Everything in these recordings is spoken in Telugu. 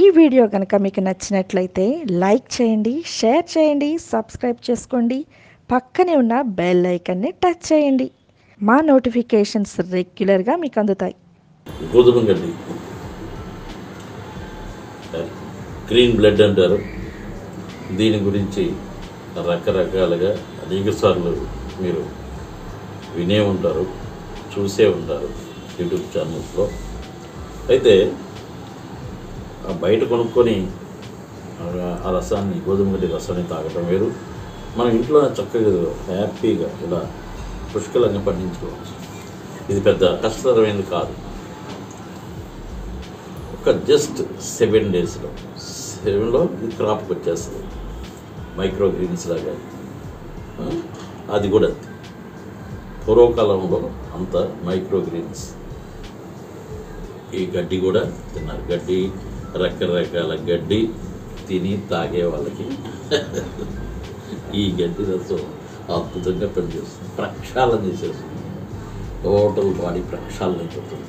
వీడియో కనుక మీకు నచ్చినట్లయితే లైక్ చేయండి, షేర్ చేయండి, సబ్స్క్రైబ్ చేసుకోండి. పక్కనే ఉన్న బెల్ ఐకాన్ని టచ్ చేయండి. మా నోటిఫికేషన్స్ రెగ్యులర్గా మీకు అందుతాయి. గోధుమ గడ్డి గ్రీన్ బ్లడ్ అంటారు. దీని గురించి రకరకాలుగా అనేక సార్లు మీరు వినే ఉంటారు, చూసే ఉంటారు యూట్యూబ్ ఛానల్స్లో. అయితే బయట కొనుక్కొని ఆ రసాన్ని, గోధుమ గడ్డి రసాన్ని తాగటం వేరు. మనం ఇంట్లో చక్కగా హ్యాపీగా ఇలా పుష్కలంగా పండించుకోవచ్చు. ఇది పెద్ద కష్టతరమైనది కాదు. ఒక జస్ట్ 7 డేస్లో ఇది క్రాప్కి వచ్చేస్తుంది. మైక్రో గ్రీన్స్ లాగా. అది కూడా పూర్వకాలంలో అంత మైక్రో గ్రీన్స్. ఈ గడ్డి కూడా తిన్నారు. గడ్డి, రకరకాల గడ్డి తిని తాగే వాళ్ళకి ఈ గడ్డి రసం అద్భుతంగా పనిచేస్తుంది. ప్రక్షాళన చేసేస్తుంది. టోటల్ బాడీ ప్రక్షాళన అయిపోతుంది.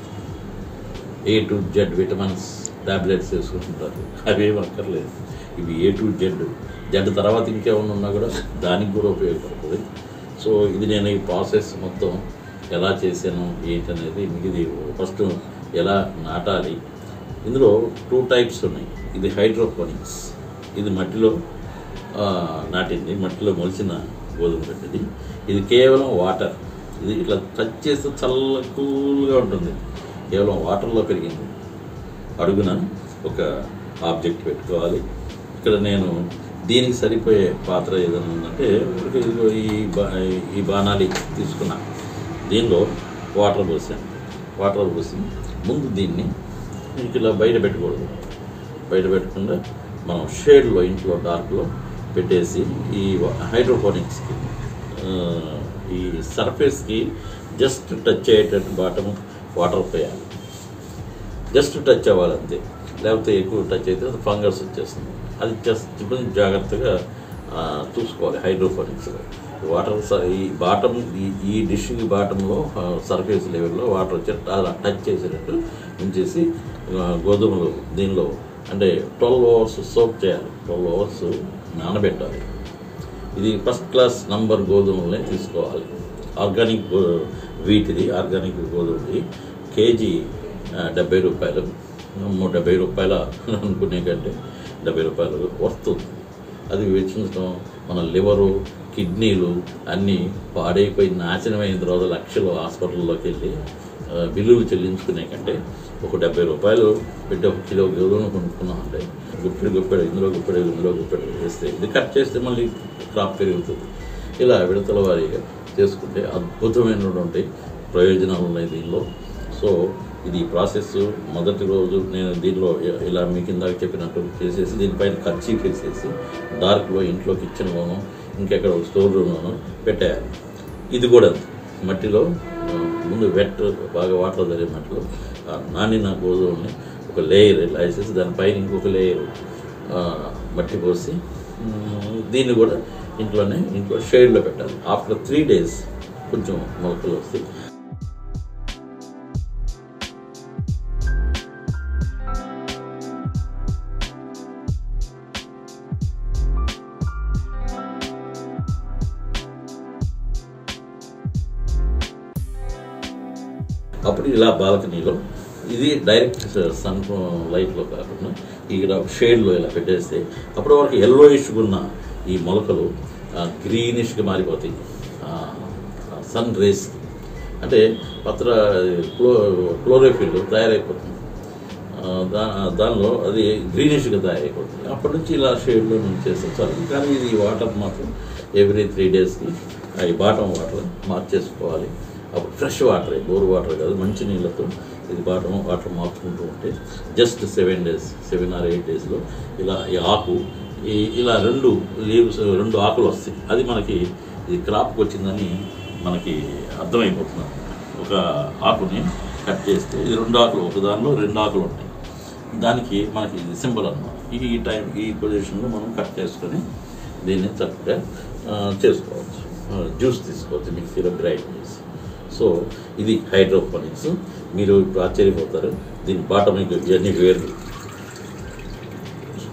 A to Z vitamins tablets వేసుకుంటుంటారు. అవేం అక్కర్లేదు. ఇవి A to Z తర్వాత ఇంకేమన్నా ఉన్నా కూడా దానికి కూడా ఉపయోగపడుతుంది. సో ఇది నేను ఈ ప్రాసెస్ మొత్తం ఎలా చేశాను ఏంటనేది మీకు ఇది ఫస్ట్ ఎలా నాటాలి. ఇందులో 2 టైప్స్ ఉన్నాయి. ఇది హైడ్రోపోనిక్స్. ఇది మట్టిలో నాటింది, మట్టిలో మొలిచిన గోధుమ గడ్డిది. ఇది కేవలం వాటర్. ఇది ఇట్లా టచ్ చేస్తే చల్ల కూల్గా ఉంటుంది. కేవలం వాటర్లో పెరిగింది. అడుగున ఒక ఆబ్జెక్ట్ పెట్టుకోవాలి. ఇక్కడ నేను దీనికి సరిపోయే పాత్ర ఏదైనా ఉందంటే ఇదిగో ఈ బాణాలి తీసుకున్నా. దీనిలో వాటర్ పోసి ముందు దీన్ని ఇలా బయట పెట్టకూడదు. బయట పెట్టకుండా మనం షేడ్లో, ఇంట్లో డార్క్లో పెట్టేసి ఈ హైడ్రోపోనిక్స్కి ఈ సర్ఫేస్కి జస్ట్ టచ్ అయ్యేటట్టు బాటము వాటర్ పోయాలి. జస్ట్ టచ్ అవ్వాలి అంతే. లేకపోతే ఎక్కువ టచ్ అయితే అది ఫంగస్ వచ్చేస్తుంది. అది జస్ట్ జాగ్రత్తగా చూసుకోవాలి. హైడ్రోపోనిక్స్లో వాటర్ ఈ బాటం ఈ డిష్కి బాటంలో సర్ఫేస్ లెవెల్లో వాటర్ వచ్చేటట్టు అలా టచ్ చేసేటట్టు ఉంచేసి గోధుమలు దీనిలో అంటే 12 అవర్స్ సోక్ చేయాలి. 12 అవర్స్ నానబెట్టాలి. ఇది ఫస్ట్ క్లాస్ నంబర్ గోధుమలనే తీసుకోవాలి. ఆర్గానిక్ వీటిది, ఆర్గానిక్ గోధుమది కేజీ 70 రూపాయలు. 70 రూపాయల అనుకునే కంటే 70 రూపాయలు వస్తుంది. అది వెచ్చించడం మన లివరు, కిడ్నీలు అన్నీ పాడైపోయి నాశనమైన తర్వాత లక్షలు హాస్పిటల్లోకి వెళ్ళి బిల్లులు చెల్లించుకునే కంటే ఒక 70 రూపాయలు పెట్టి 1 కిలో గోధుమ కొనుక్కున్నాం అంటే గుప్పెడు ఇందులో గుప్పెడు వేస్తే ఇది కట్ చేస్తే మళ్ళీ క్రాప్ పెరుగుతుంది. ఇలా విడతల వారీగా చేసుకుంటే అద్భుతమైనటువంటి ప్రయోజనాలు ఉన్నాయి దీనిలో. సో ఇది ప్రాసెస్ మొదటి రోజు నేను దీనిలో ఇలా మీ కింద చెప్పినట్టు చేసేసి దీనిపైన కర్చీఫ్ వేసేసి డార్క్లో ఇంట్లో కిచెన్లోనూ ఇంకెక్కడ స్టోర్ రూమ్లోనూ పెట్టేయాలి. ఇది కూడా మట్టిలో ముందు బాగా వాటర్ జరిగే మట్టిలో నానిన గోధుమని ఒక లేయర్ ఇలా వేసేసి దానిపైన ఇంకొక లేయర్ మట్టి పోసి దీన్ని కూడా ఇంట్లో షేడ్లో పెట్టాలి. ఆఫ్టర్ 3 days కొంచెం మొలకలు వస్తాయి. అప్పుడు ఇలా బాల్కనీలో ఇది డైరెక్ట్ సన్ లైట్లో కాకుండా ఇక్కడ షేడ్లో ఇలా పెట్టేస్తే అప్పుడు వరకు ఎల్లోయిష్గా ఉన్న ఈ మొలకలు గ్రీనిష్గా మారిపోతాయి. సన్ రేస్ అంటే క్లోరోఫిల్ తయారైపోతుంది. దానిలో అది గ్రీనిష్గా తయారైపోతుంది. అప్పటి నుంచి ఇలా షేడ్లో చేస్తే చాలు. కానీ ఇది వాటర్ మాత్రం ఎవ్రీ 3 daysకి ఈ బాటం వాటర్ మార్చేసుకోవాలి. అప్పుడు ఫ్రెష్ వాటర్, బోర్ వాటర్ కాదు, మంచి నీళ్ళతో ఇది బాటం వాటర్ మార్చుకుంటూ ఉంటే జస్ట్ 7 days, 7 or 8 daysలో ఇలా ఈ ఆకు ఇలా 2 లీవ్స్, 2 ఆకులు వస్తాయి. అది మనకి ఇది క్రాప్కి వచ్చిందని మనకి అర్థమైపోతుంది. ఒక ఆకుని కట్ చేస్తే ఇది 2 ఆకులు, ఒక దానిలో 2 ఆకులు ఉంటాయి. దానికి మనకి ఇది సింబల్ అన్నమాట. ఈ పొజిషన్లో మనం కట్ చేసుకొని దీన్ని చక్కగా చేసుకోవచ్చు. జ్యూస్ తీసుకోవచ్చు మిక్సీలో గ్రైండ్ చేసి. సో ఇది హైడ్రోపోనిక్స్. మీరు ఇప్పుడు ఆశ్చర్యపోతారు. దీని బాటం మీకు ఇవన్నీ వేరు.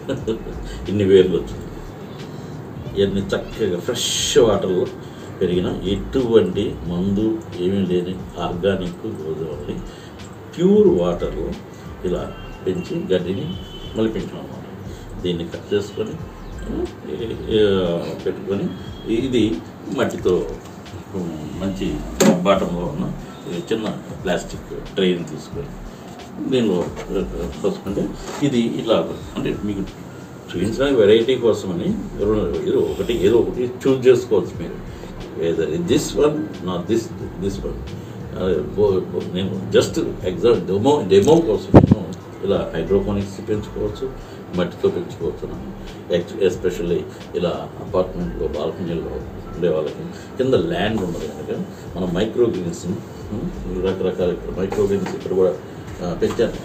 ఇన్ని వేర్లు వచ్చింది. ఇవన్నీ చక్కగా ఫ్రెష్ వాటర్లో పెరిగిన ఎటువంటి మందు ఏమీ లేని ఆర్గానిక్ గోధుమల్ని ప్యూర్ వాటర్లో ఇలా పెంచి గడ్డిని మళ్ళీ పెంచామన్నమాట. దీన్ని కట్ చేసుకొని పెట్టుకొని ఇది మట్టితో మంచి బాటంలో ఉన్న చిన్న ప్లాస్టిక్ ట్రైన్ తీసుకొని దీనిలో పోసుకుంటే ఇది ఇలా అంటే మీకు చూపించడానికి వెరైటీ కోసమని ఏదో ఒకటి చూజ్ చేసుకోవచ్చు మీరు. Either this one not this one. నేను జస్ట్ డెమో కోసం నేను ఇలా హైడ్రోపోనిక్స్ పెంచుకోవచ్చు, మట్టితో పెంచుకోవచ్చు. ఎస్పెషల్లీ ఇలా అపార్ట్మెంట్లో బాల్కనీలో ఉండే వాళ్ళకి కింద ల్యాండ్ ఉన్నది కనుక మనం మైక్రో గ్రీన్స్ని రకరకాల మైక్రో గ్రీన్స్ ఇక్కడ కూడా పెంచాను.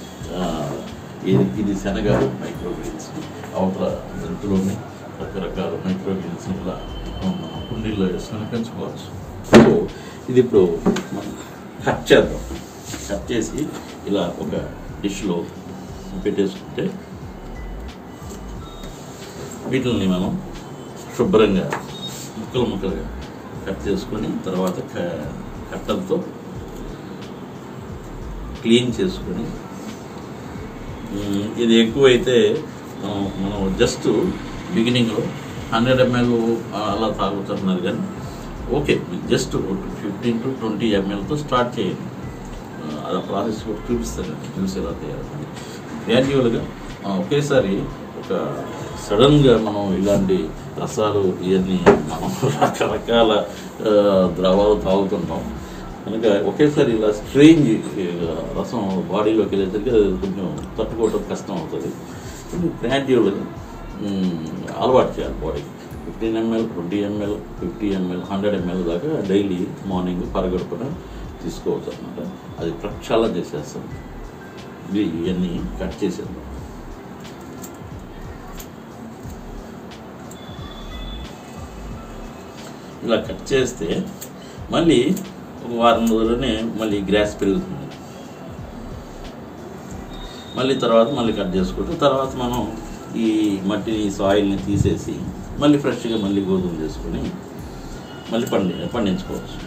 ఇది శనగ మైక్రో గ్రీన్స్, అవతల జంతువులని రకరకాల మైక్రో గ్రీన్స్ని ఇలా కుండీల్లో వేసుకొని పెంచుకోవచ్చు. సో ఇది ఇప్పుడు మనం కట్ చేద్దాం. కట్ చేసి ఇలా ఒక డిష్లో పెట్టేసుకుంటే వీటిని మనం శుభ్రంగా ముక్కలుగా కట్ చేసుకొని తర్వాత కట్టలతో క్లీన్ చేసుకొని, ఇది ఎక్కువైతే మనం జస్ట్ బిగినింగ్లో 100 ml అలా తాగుతున్నారు కానీ ఓకే, జస్ట్ 15 to 20 mlతో స్టార్ట్ చేయండి. అది ప్రాసెస్ కూడా చూపిస్తాను, జ్యూస్ ఎలా తయారని. గ్రాడ్యువల్గా ఒకేసారి ఒక సడన్గా మనం ఇలాంటి రసాలు ఇవన్నీ మనం రకరకాల ద్రవాలు తాగుతుంటాం కనుక ఒకేసారి ఇలా స్ట్రేంజ్ రసం బాడీలోకి వెళ్ళేసరికి అది కొంచెం తట్టుకోవడం కష్టం అవుతుంది. గ్రాడ్యువల్గా అలవాటు చేయాలి బాడీకి. 15 ml, 20 ml, 50 ml, 100 ml దాకా డైలీ మార్నింగ్ పరగడుపున తీసుకోవచ్చు అన్నమాట. అది ప్రక్షాళన చేసేస్తాం. ఇవన్నీ కట్ చేసేద్దాం. ఇలా కట్ చేస్తే మళ్ళీ ఒక వారం రోజుల్లోనే మళ్ళీ గ్రాస్ పెరుగుతుంది. మళ్ళీ కట్ చేసుకుంటే తర్వాత మనం ఈ మట్టిని సాయిల్ని తీసేసి మళ్ళీ ఫ్రెష్గా మళ్ళీ గోధుమ చేసుకొని మళ్ళీ పండించుకోవచ్చు.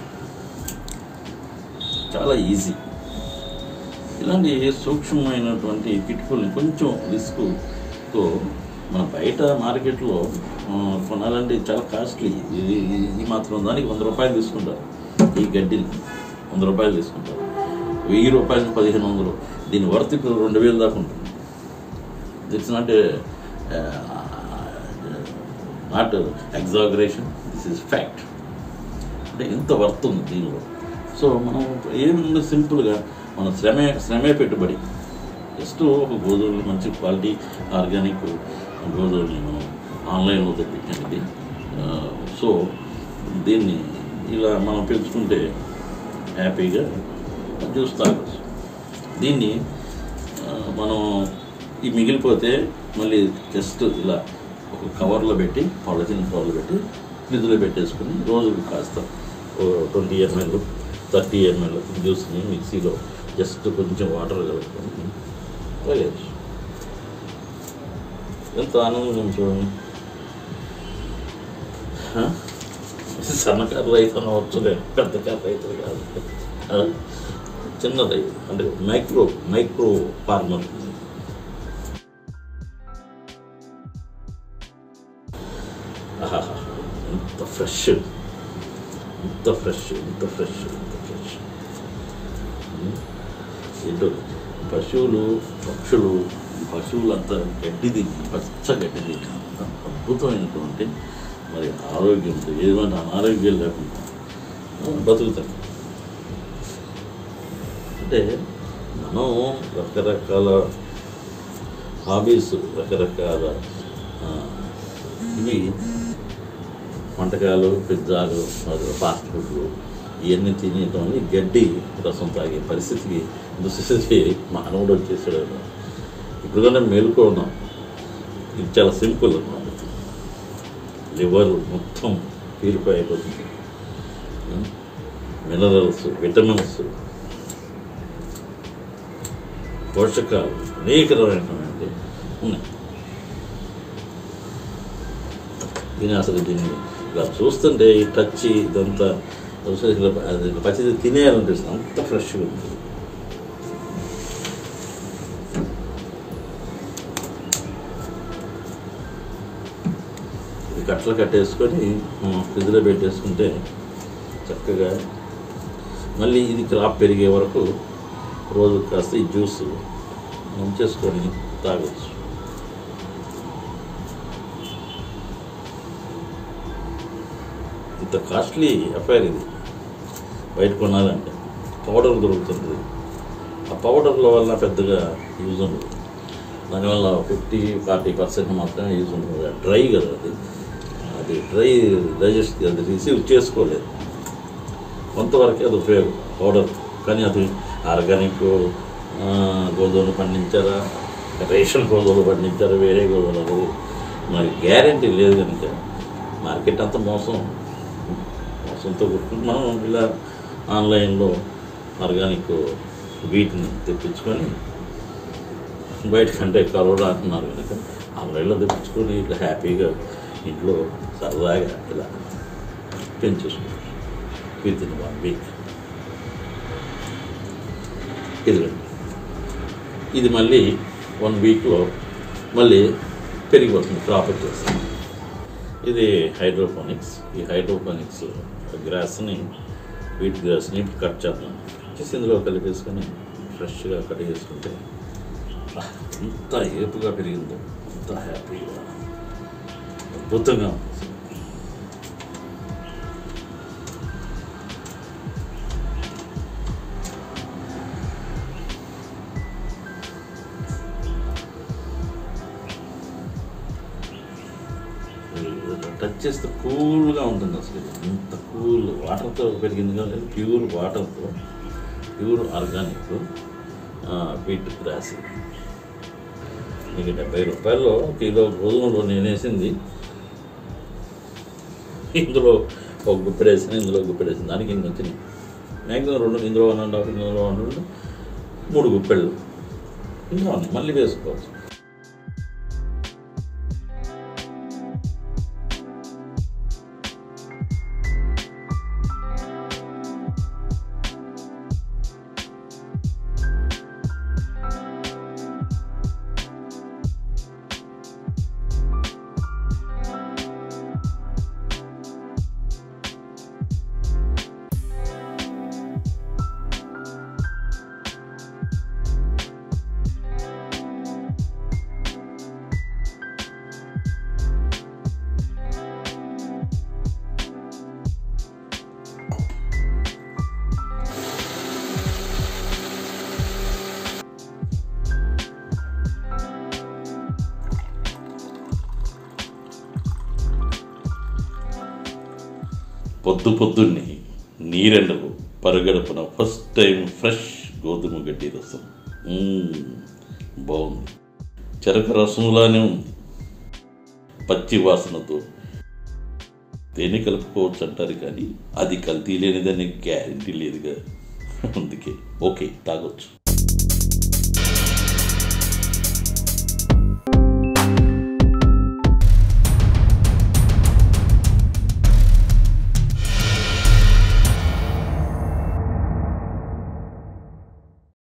చాలా ఈజీ. ఇలాంటి సూక్ష్మమైనటువంటి కిటుకుల్ని కొంచెం రిస్క్తో మన బయట మార్కెట్లో కొనాలంటే చాలా కాస్ట్లీ. ఇది మాత్రం దానికి 100 రూపాయలు తీసుకుంటారు. ఈ గడ్డిని 100 రూపాయలు తీసుకుంటారు. 1000 రూపాయలు 1500. దీని వర్త్ ఇప్పుడు 2000 దాకా ఉంటుంది. It's not exaggeration, this is fact. అంటే ఎంత వర్త్ ఉంది దీనిలో. సో మనం ఏముంది, సింపుల్గా మన శ్రమే పెట్టుబడి. జస్ట్ ఒక గోధుమలు మంచి క్వాలిటీ ఆర్గానిక్ గోధుమని మనం ఆన్లైన్లో తెప్పించండి. సో దీన్ని ఇలా మనం పెంచుకుంటే హ్యాపీగా జ్యూస్ తాగొచ్చు. దీన్ని మనం ఈ మిగిలిపోతే మళ్ళీ జస్ట్ ఇలా ఒక కవర్లో పెట్టి పాలిథిన్ కవర్లో పెట్టి ఫ్రిడ్జ్లో పెట్టేసుకుని రోజుకు కాస్త 20 ml, 30 ml జ్యూస్ని మిక్సీలో జస్ట్ కొంచెం వాటర్ కలుపుకొని తాగేయచ్చు. ఎంత ఆనందం చూడండి. సన్నకారు రైతు అనవచ్చులే, పెద్దకారు రైతులు కాదు, చిన్న రైతు అంటే మైక్రో ఫార్మర్. ఎంత ఫ్రెష్, ఎంత ఫ్రెష్, ఎంత ఫ్రెష్, ఎంత ఫ్రెష్. ఏంటో పశువులంతా గడ్డి తిని, పచ్చ గడ్డి తిని అద్భుతమైనటువంటి మరి ఆరోగ్యంతో ఏమైనా అనారోగ్యం లేకుండా బతుకుతాం. అంటే మనం రకరకాల హాబీస్, రకరకాల ఇవి వంటకాలు, పిజ్జాలు, ఫాస్ట్ ఫుడ్లు ఇవన్నీ తినేయటం వల్ల గడ్డి రసం తాగే పరిస్థితికి దుస్థితి మానవుడు వచ్చేసాడు. ఇప్పుడు కన్నా మేలుకో ఉన్నాం. ఇది చాలా సింపుల్ అన్నమాట. లివర్ మొత్తం ప్యూరిఫై అయిపోతుంది. మినరల్స్, విటమిన్స్, పోషకాలు అనేక రకమైనటువంటి ఉన్నాయి. దీని అసలు దీన్ని ఇలా చూస్తుంటే ఈ టచ్ ఇదంతా అది పచ్చి తినేయాలనిపిస్తుంది, అంత ఫ్రెష్గా ఉంది. ఇది కట్టలు కట్టేసుకొని ఫ్రిడ్జ్లో పెట్టేసుకుంటే చక్కగా మళ్ళీ ఇది క్రాప్ పెరిగే వరకు రోజు కాస్త ఈ జ్యూస్ ముంచేసుకొని తాగొచ్చు. ఇంత కాస్ట్లీ అఫైర్ ఇది బయట కొనాలంటే. పౌడర్ దొరుకుతుంది, ఆ పౌడర్ల వల్ల పెద్దగా యూజ్ ఉండదు, దానివల్ల 50-40% మాత్రమే యూజ్ ఉంటుంది. డ్రై కదా అది డ్రై డైజెస్ట్ అది రిసీవ్ చేసుకోలేదు, కొంతవరకే అది ఉపయోగం పౌడర్. కానీ అది ఆర్గానిక్ గోధుమలు పండించారా, రేషన్ గోధుమలు పండించారా, వేరే గోధుమలు మరి గ్యారంటీ లేదు. కనుక మార్కెట్ అంతా మోసంతో కొట్టుకుంటున్నాం. ఇలా ఆన్లైన్లో ఆర్గానిక్ వీటిని తెప్పించుకొని బయటకంటే కరోనా అంటున్నారు కనుక ఆన్లైన్లో తెప్పించుకొని ఇట్లా హ్యాపీగా ఇంట్లో సరదాగా ఇలా పెంచేసుకుంటాం విత్ ఇన్ 1 వీక్. ఇది మళ్ళీ 1 వీక్లో మళ్ళీ పెరిగిపోతుంది, క్రాప్ వచ్చేస్తుంది. ఇది హైడ్రోపోనిక్స్. ఈ హైడ్రోపోనిక్స్ గ్రాస్ని, వీట్ గ్రాస్ని కట్ చేద్దాం, చేసి ఇందులో కలిపేసుకొని ఫ్రెష్గా కట్ చేసుకుంటే ఎంత ఏపుగా పెరిగిందో, అంత హ్యాపీగా అద్భుతంగా ఉంది. టచ్ చేస్తే కూల్గా ఉంటుంది. అసలు ఇంత కూల్ వాటర్తో పెరిగింది కానీ ప్యూర్ వాటర్తో, ప్యూర్ ఆర్గానిక్ వీట్ గ్రాస్. మీకు 70 రూపాయల్లో కిలో గోధుమలో నేను వేసింది, ఇందులో ఒక గుప్పెడు వేసిన, ఇందులో గుప్పెడు వేసింది, దానికి ఇంక వచ్చినాయి మ్యాక్సిమం 2, ఇందులో 1.5, ఇందులో 1, 3 గుప్పెళ్ళు ఇంకా ఉంది, మళ్ళీ వేసుకోవచ్చు. పొద్దున్నే నీరెండకు పరగడుపున ఫస్ట్ టైం ఫ్రెష్ గోధుమ గడ్డి రసం. బాగుంది, చెరకు రసంలానే ఉంది, పచ్చి వాసనతో. తేనె కలుపుకోవచ్చు అంటారు కానీ అది కల్తీ లేనిదని గ్యారెంటీ లేదుగా, అందుకే ఓకే తాగొచ్చు.